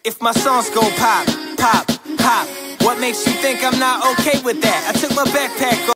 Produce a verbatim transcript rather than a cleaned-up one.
If my songs go pop, pop, pop, what makes you think I'm not okay with that? I took my backpack off.